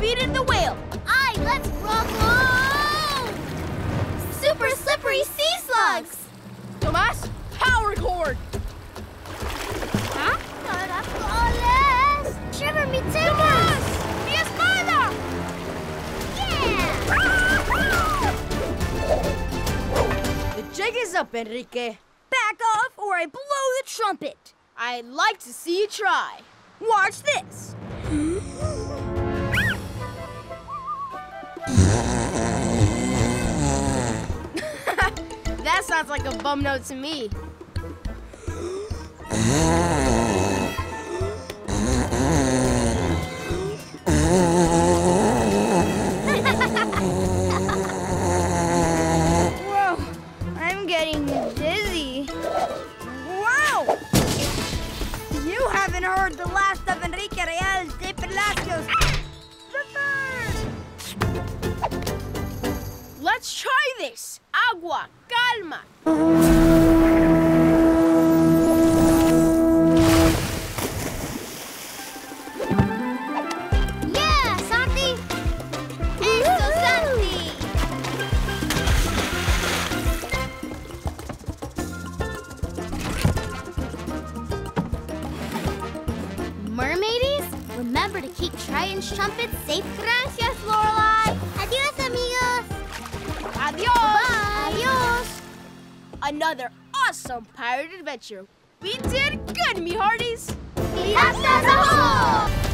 defeated the whale. Aye, let's rock on! Super slippery sea slugs! Tomás, power cord! Huh? Caracoles! Shiver me timbers! Mi espada! Yeah! The jig is up, Enrique. Back off or I blow the trumpet. I'd like to see you try. Watch this. That sounds like a bum note to me. Whoa, I'm getting dizzy. Wow! You haven't heard the last of Enrique Real de Palacios. Let's try this. Agua, calma. Yeah, Santi! Eso, Santi! Mermaidies, remember to keep Triton's trumpet safe. Gracias, Lorelai. Adios, amigos. Adios. Bye. Adios. Another awesome pirate adventure. We did good, me hearties. Hasta luego.